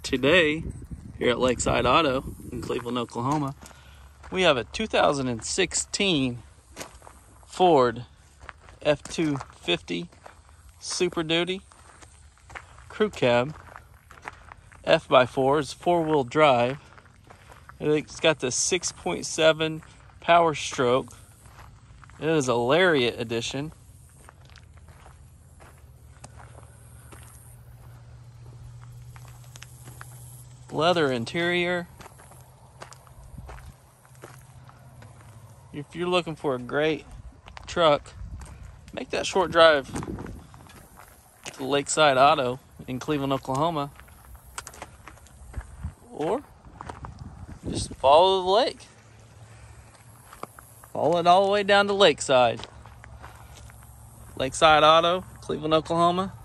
Today, here at Lakeside Auto in Cleveland, Oklahoma, we have a 2016 Ford F-250 Super Duty Crew Cab F-by-4. It's four-wheel drive. It's got the 6.7 Power Stroke. It is a Lariat edition. Leather interior. If you're looking for a great truck, make that short drive to Lakeside Auto in Cleveland, Oklahoma, or just follow the lake. Follow it all the way down to Lakeside. Lakeside Auto, Cleveland, Oklahoma.